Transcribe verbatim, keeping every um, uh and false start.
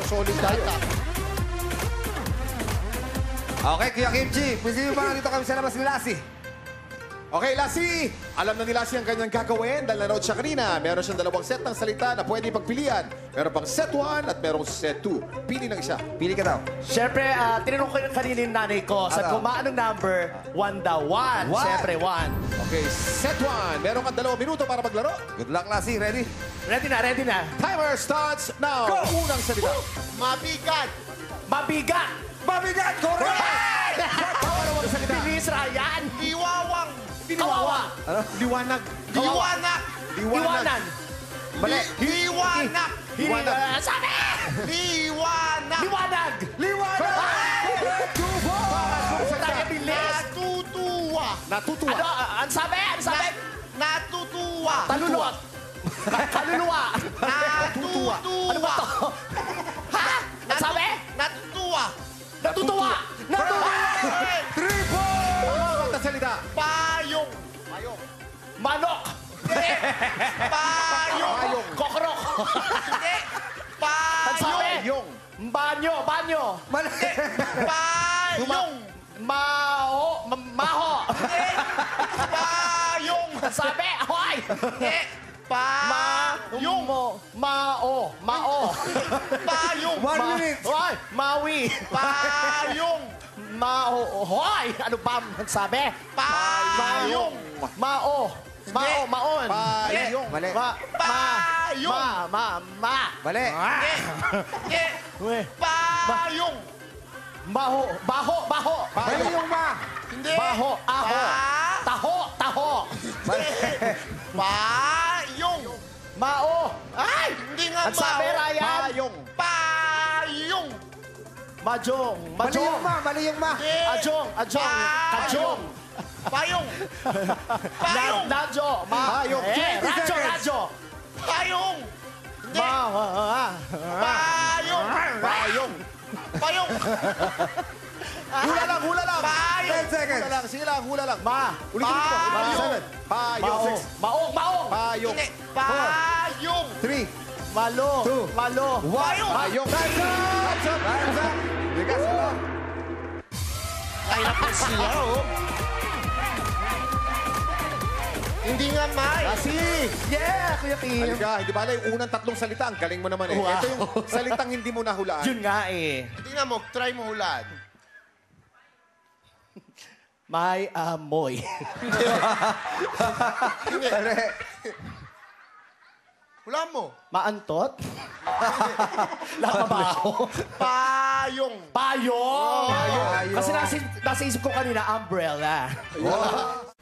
solid tayo. Okay, Kuya Kimchi. Pwede mo ba dito kami sa labas ni Lassie? Okay, Lassie! Alam na ni Lassie ang kanyang gagawin dahil nanood siya kanina. Meron siyang dalawang set ng salita na pwede pagpilian. Meron pang set one at merong set two. Pili ng isa. Pili ka daw. Siyempre, ah, tinanong ko yung kanina yung nanay ko. Sa Ano? kung maanong number, one daw. One. One. Siyempre, one. Okay, set one. Meron kang dalawang minuto para maglaro. Good luck, Lassie. Ready? Ready na, ready na. Timer starts now. Go! Unang salita. Mabigat! Mabigat! Mabigat! Correct! Pangalawang salita. Bilis, Ryan! Liwawang! Kawawa! Ano? Liwanag. Liwanag! Iwanan! Mali. Liwanag! Liwanag! Sabi! Liwanag! Liwanag! Liwanag! Two Huwag tayo bilis! Natutuwa! Natutuwa. Ano? ah, Ano sabi? Ano sabi? Na- Natutuwa! Talulot! Kaluluwa! Natutuwa! Ano ba to? Ha? Ano sabi? Natutuwa! Natutuwa! Natutuwa! Three points! Pangalawa na salita. Payong! Manok! Payong! Payong. Kokrok! Hindi! Ano sabi? Payong! Yung. Banyo! Banyo! Mali. Payong! Maho! ma- Maho! Hindi! Payong! Ano sabi? Hoy! Hindi! Payong! Mo! Mao! Mao! Payong! One Ma- minute. Hoy! Mawi! Payong! Mao! Hoy! Ano ba ang sabi? Payong! Mao! Mao! Maon! Payong. Mali. Ma! Payong! Ma! Ma! Ma! Mali. Hindi! Hindi! Uy. Payong! Baho! Baho! Baho! Mali yung ma. Hindi! Baho! Aho! Pa- Taho! Taho! Payong! Mao! Ay! Hindi nga Ang sabi, mao. Ryan? Payong. Payong! Majong! Mali Majong! yung ma. Mali yung ma. Hindi! Ajong! Ajong! Kajong! Payong! Na, Payong! Nadjo! Ma! Payong. Eh, twenty Radyo! seconds. Radyo! Payong! Hindi! Ma! ah, Payong! Payong. Payong! Hula lang, hula lang. Payong! Ten seconds. Hula lang, sige lang, hula lang. Ma! Ulitin mo. Payong. Seven. Payong. Maong! Six. Maong! Maong! Payong. Hindi! Payong! Three. Malo! Two. Malo! Payong! Payong. Time's up! Time's up! Bigas ka lang. Ay, naku siya, oh. Hindi nga may. Lassie! Yeah! Kuya Kim! Halika, hindi ba yung unang tatlong salita? Ang galing mo naman eh. Wow. Ito yung salitang hindi mo nahulaan. Yun nga eh. Tingnan mo, try mo hulaan. May amoy. Mali. Hulaan mo. Maantot? Lakabaho? Payong. Payong! Payong. Kasi nasa, nasa isip ko kanina, umbrella. Wow.